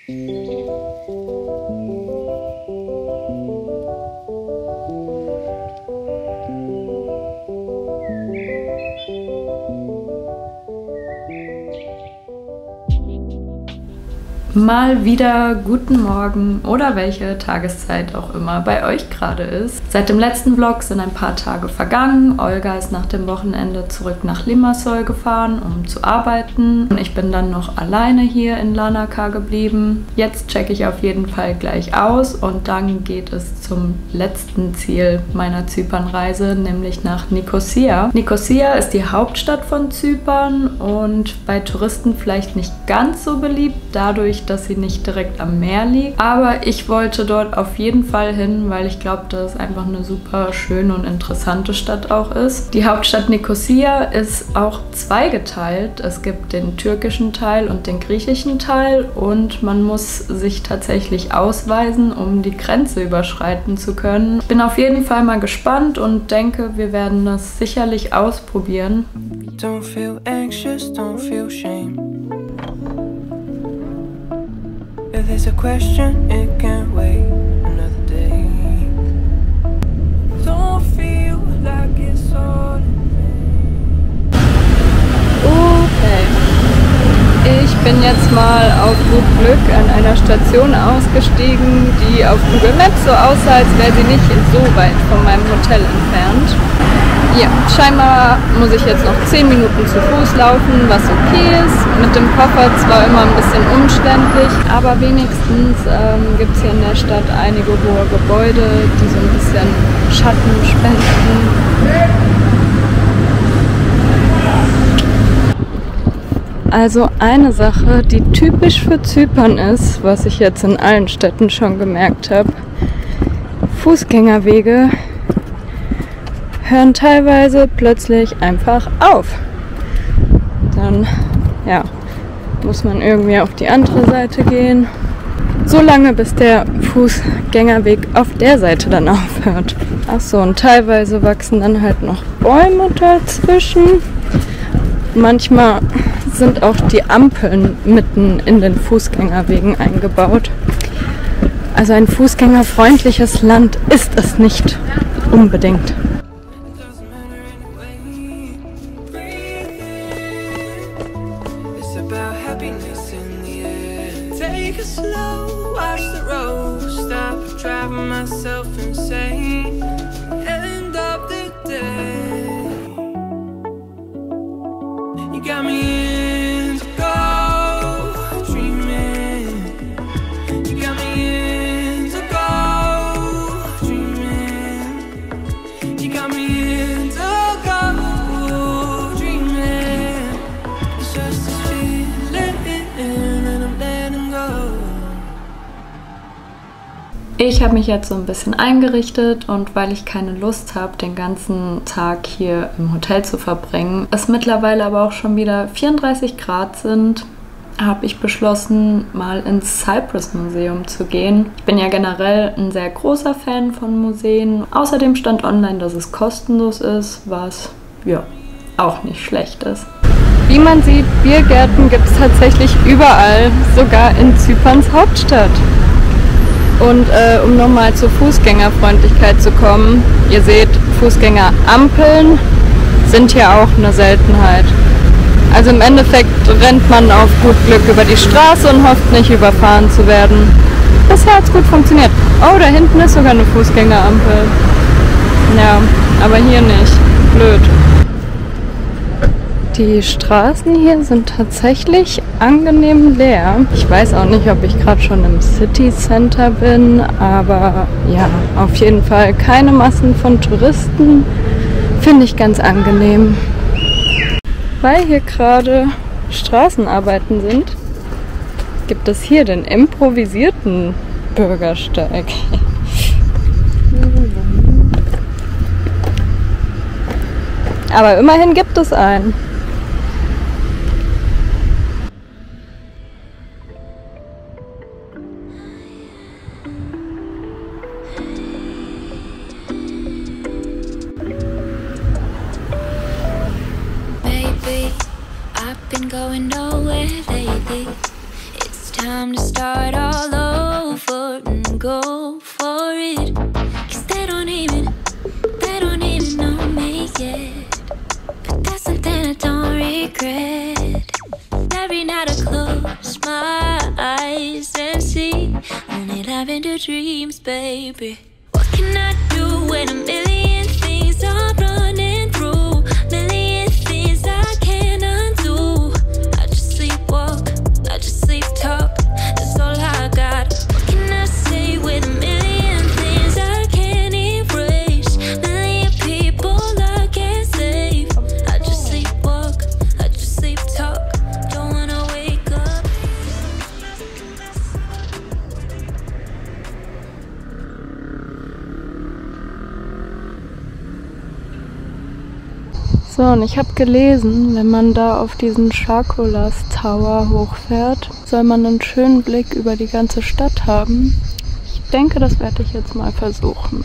Mal wieder guten Morgen oder welche Tageszeit auch immer bei euch gerade ist. Seit dem letzten Vlog sind ein paar Tage vergangen. Olga ist nach dem Wochenende zurück nach Limassol gefahren, um zu arbeiten. Und ich bin dann noch alleine hier in Larnaca geblieben. Jetzt checke ich auf jeden Fall gleich aus und dann geht es zum letzten Ziel meiner Zypernreise, nämlich nach Nikosia. Nikosia ist die Hauptstadt von Zypern und bei Touristen vielleicht nicht ganz so beliebt, dadurch, dass sie nicht direkt am Meer liegt. Aber ich wollte dort auf jeden Fall hin, weil ich glaube, dass es einfach eine super schöne und interessante Stadt auch ist. Die Hauptstadt Nikosia ist auch zweigeteilt. Es gibt den türkischen Teil und den griechischen Teil und man muss sich tatsächlich ausweisen, um die Grenze überschreiten zu können. Bin auf jeden Fall mal gespannt und denke, wir werden das sicherlich ausprobieren. Don't feel anxious, don't feel shame. If there's a question, it can't wait another day. Don't feel like it's all in vain. Okay. Ich bin jetzt mal auf gut Glück an einer Station ausgestiegen, die auf Google Maps so aussah, als wäre sie nicht so weit von meinem Hotel entfernt. Ja, scheinbar muss ich jetzt noch 10 Minuten zu Fuß laufen, was okay ist. Mit dem Koffer zwar immer ein bisschen umständlich, aber wenigstens gibt es hier in der Stadt einige hohe Gebäude, die so ein bisschen Schatten spenden. Also eine Sache, die typisch für Zypern ist, was ich jetzt in allen Städten schon gemerkt habe: Fußgängerwege hören teilweise plötzlich einfach auf. Dann, ja, muss man irgendwie auf die andere Seite gehen. So lange, bis der Fußgängerweg auf der Seite dann aufhört. Achso, und teilweise wachsen dann halt noch Bäume dazwischen. Manchmal sind auch die Ampeln mitten in den Fußgängerwegen eingebaut. Also ein fußgängerfreundliches Land ist es nicht unbedingt. Take it slow, watch the road, stop driving myself insane. End of the day, you got me in to go dreaming. You got me in to go dreaming. You got me in to go dreaming. It's just this feeling and I'm letting go. Ich habe mich jetzt so ein bisschen eingerichtet und weil ich keine Lust habe, den ganzen Tag hier im Hotel zu verbringen, es mittlerweile aber auch schon wieder 34 Grad sind, habe ich beschlossen, mal ins Cyprus Museum zu gehen. Ich bin ja generell ein sehr großer Fan von Museen. Außerdem stand online, dass es kostenlos ist, was ja auch nicht schlecht ist. Wie man sieht, Biergärten gibt es tatsächlich überall, sogar in Zyperns Hauptstadt. Und um nochmal zur Fußgängerfreundlichkeit zu kommen, ihr seht, Fußgängerampeln sind hier auch eine Seltenheit. Also im Endeffekt rennt man auf gut Glück über die Straße und hofft nicht überfahren zu werden. Bisher hat es gut funktioniert. Oh, da hinten ist sogar eine Fußgängerampel. Ja, aber hier nicht. Blöd. Die Straßen hier sind tatsächlich angenehm leer. Ich weiß auch nicht, ob ich gerade schon im City Center bin, aber ja, auf jeden Fall keine Massen von Touristen. Finde ich ganz angenehm. Weil hier gerade Straßenarbeiten sind, gibt es hier den improvisierten Bürgersteig. Aber immerhin gibt es einen. Baby, I've been going nowhere lately. It's time to start all over and go for it. 'Cause they don't even know me yet. But that's something I don't regret. Every night I close my eyes and see only love into dreams, baby. What can I do when a million things are running through? Million things I can't undo. I just sleepwalk, I just sleep talk. That's all I got. What can I say with a million things I can't erase? Million people I can't save. I just sleepwalk, I just sleep talk. Don't wanna wake up. So, und ich habe gelesen, wenn man da auf diesen Sharkolas Tower hochfährt, soll man einen schönen Blick über die ganze Stadt haben. Ich denke, das werde ich jetzt mal versuchen.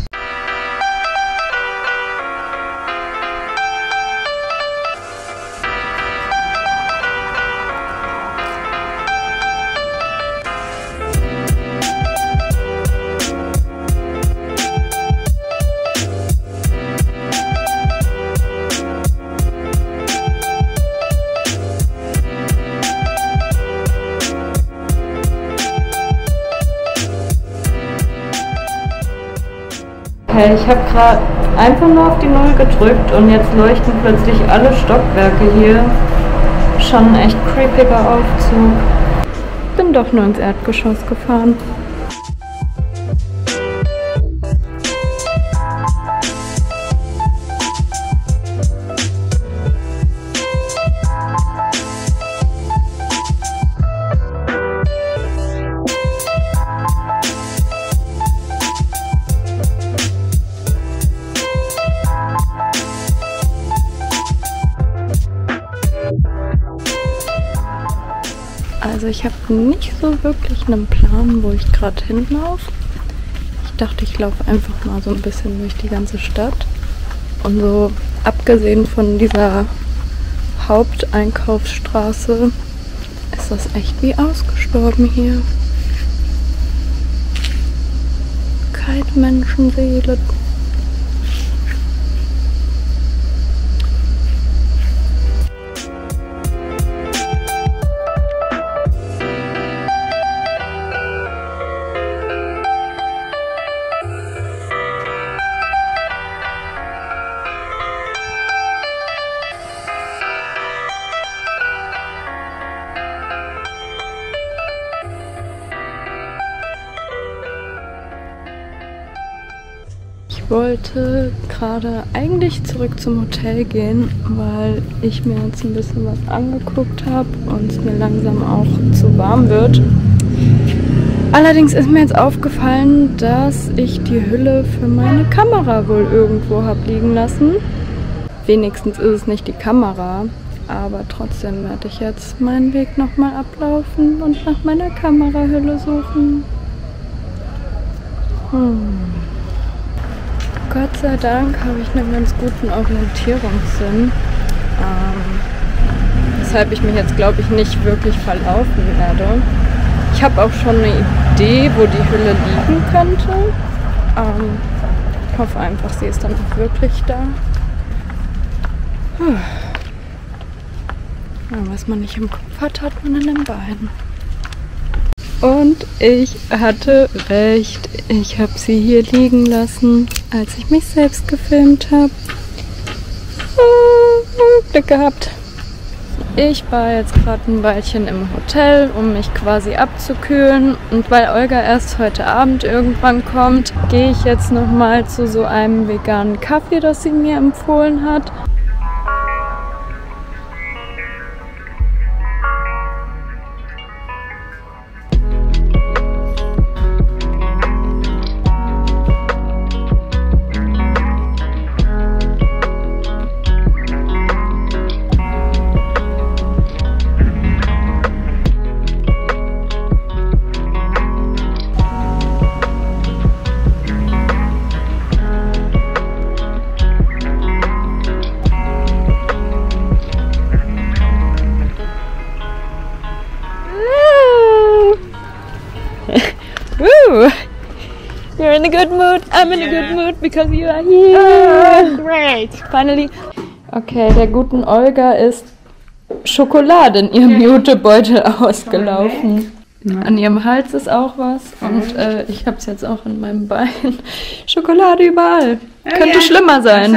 Okay, ich habe gerade einfach nur auf die 0 gedrückt und jetzt leuchten plötzlich alle Stockwerke hier. Schon ein echt creepiger Aufzug. Bin doch nur ins Erdgeschoss gefahren. Also ich habe nicht so wirklich einen Plan, wo ich gerade hinlaufe. Ich dachte, ich laufe einfach mal so ein bisschen durch die ganze Stadt. Und so abgesehen von dieser Haupteinkaufsstraße ist das echt wie ausgestorben hier. Keine Menschenseele. Ich wollte gerade eigentlich zurück zum Hotel gehen, weil ich mir jetzt ein bisschen was angeguckt habe und es mir langsam auch zu warm wird. Allerdings ist mir jetzt aufgefallen, dass ich die Hülle für meine Kamera wohl irgendwo habe liegen lassen. Wenigstens ist es nicht die Kamera, aber trotzdem werde ich jetzt meinen Weg nochmal ablaufen und nach meiner Kamerahülle suchen. Gott sei Dank habe ich einen ganz guten Orientierungssinn, weshalb ich mich jetzt, glaube ich, nicht wirklich verlaufen werde. Ich habe auch schon eine Idee, wo die Hülle liegen könnte. Ich hoffe einfach, sie ist dann auch wirklich da. Was man nicht im Kopf hat, hat man in den Beinen. Und ich hatte recht. Ich habe sie hier liegen lassen, als ich mich selbst gefilmt habe. Glück gehabt. Ich war jetzt gerade ein Weilchen im Hotel, um mich quasi abzukühlen. Und weil Olga erst heute Abend irgendwann kommt, gehe ich jetzt nochmal zu so einem veganen Kaffee, das sie mir empfohlen hat. you? You're in a good mood. I'm in a good mood because you are here. Oh, great. Finally. Okay, der guten Olga ist Schokolade in ihrem Jutebeutel ausgelaufen. An ihrem Hals ist auch was und ich habe es jetzt auch in meinem Bein. Schokolade überall. Könnte schlimmer sein.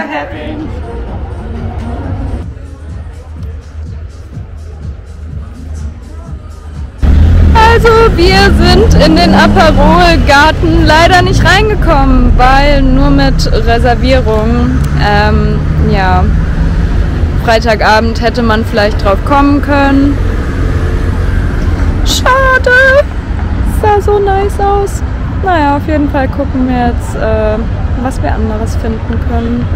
Also wir sind in den Aperol-Garten leider nicht reingekommen, weil nur mit Reservierung. Ja, Freitagabend hätte man vielleicht drauf kommen können. Schade! Sah so nice aus. Naja, auf jeden Fall gucken wir jetzt, was wir anderes finden können.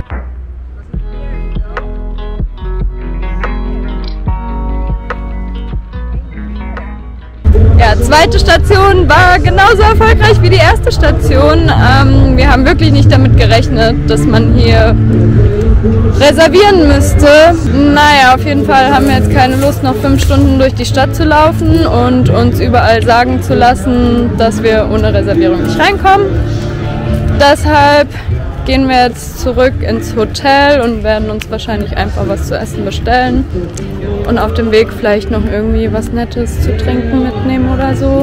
Ja, zweite Station war genauso erfolgreich wie die erste Station. Wir haben wirklich nicht damit gerechnet, dass man hier reservieren müsste. Naja, auf jeden Fall haben wir jetzt keine Lust, noch 5 Stunden durch die Stadt zu laufen und uns überall sagen zu lassen, dass wir ohne Reservierung nicht reinkommen. Deshalb gehen wir jetzt zurück ins Hotel und werden uns wahrscheinlich einfach was zu essen bestellen und auf dem Weg vielleicht noch irgendwie was Nettes zu trinken mitnehmen oder so.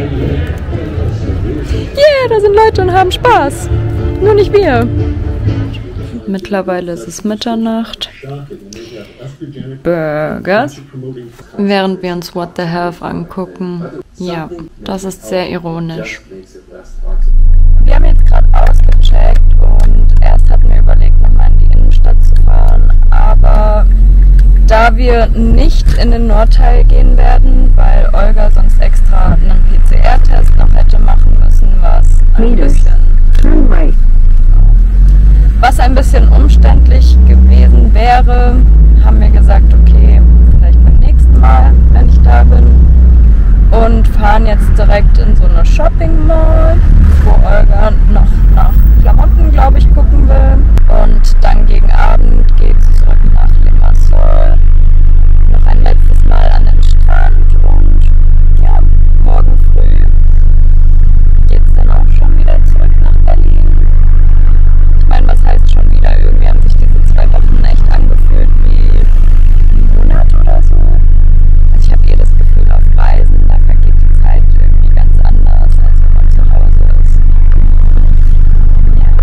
Yeah, da sind Leute und haben Spaß. Nur nicht wir. Mittlerweile ist es Mitternacht. Burgers. Während wir uns What the Health angucken. Ja, das ist sehr ironisch. Wir haben jetzt gerade ausgecheckt und erst hatten wir überlegt, nochmal in die Innenstadt zu fahren. Aber da wir nicht in den Nordteil gehen werden, weil Olga sonst extra einen PCR-Test noch hätte machen müssen, was ein bisschen umständlich gewesen wäre, haben wir gesagt, okay, vielleicht beim nächsten Mal, wenn ich da bin. Und fahren jetzt direkt in so eine Shopping Mall, wo Olga noch nach Klamotten, glaube ich, gucken will. Und dann gegen Abend geht es zurück nach Limassol. Noch ein letztes Mal an den Strand und ja, morgen früh geht es dann auch schon wieder zurück nach Berlin. Ich meine, was heißt schon wieder? Irgendwie haben sich diese 2 Wochen echt angefühlt wie ein Monat oder so. Also ich habe das Gefühl, auf Reisen, da vergeht die Zeit irgendwie ganz anders, als wenn man zu Hause ist. Ja.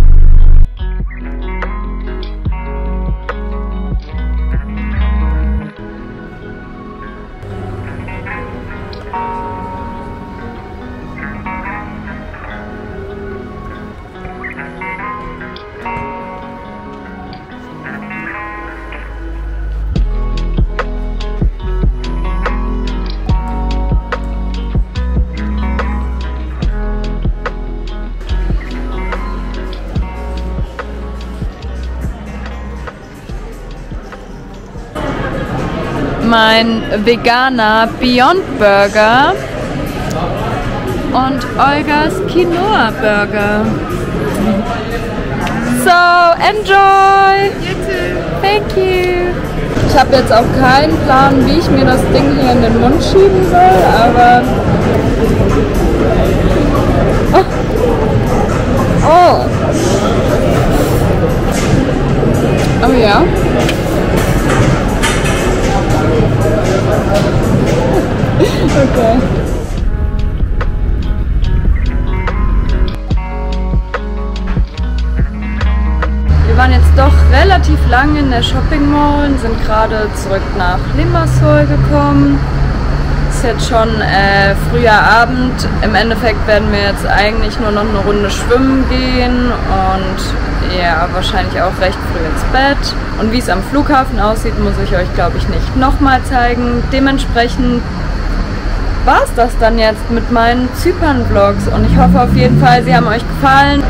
Mein veganer Beyond Burger und Olgas Quinoa Burger. So, enjoy! You too. Thank you! Ich habe jetzt auch keinen Plan, wie ich mir das Ding hier in den Mund schieben soll, aber... Oh! Oh ja. Okay. Wir waren jetzt doch relativ lange in der Shopping Mall und sind gerade zurück nach Limassol gekommen. Ist jetzt schon früher Abend. Im Endeffekt werden wir jetzt eigentlich nur noch eine Runde schwimmen gehen und ja, wahrscheinlich auch recht früh ins Bett. Und wie es am Flughafen aussieht, muss ich euch, glaube ich, nicht nochmal zeigen. Dementsprechend war es das dann jetzt mit meinen Zypern-Vlogs und ich hoffe auf jeden Fall, sie haben euch gefallen.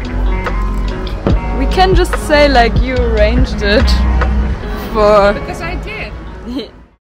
We can just say like you arranged it for... Because I